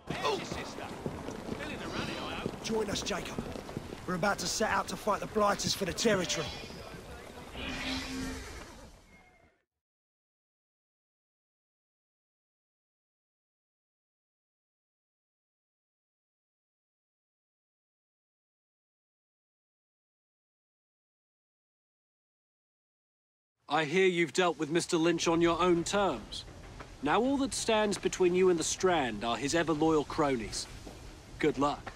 Join us, Jacob. We're about to set out to fight the Blighters for the territory. I hear you've dealt with Mr. Lynch on your own terms. Now all that stands between you and the Strand are his ever-loyal cronies. Good luck.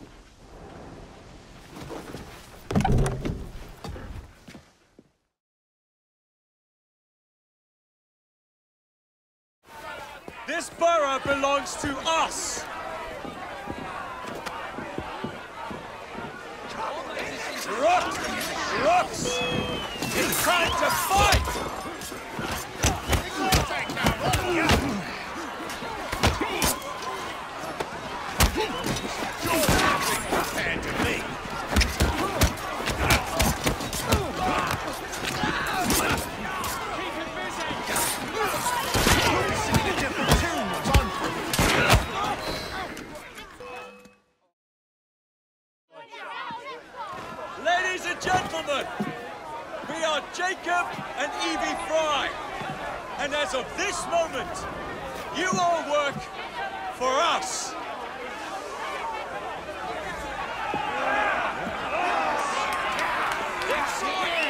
This borough belongs to us! Rooks! It's time to fight! Ladies and gentlemen, we are Jacob and Evie Fry. And as of this moment, you all work for us. Let's see it.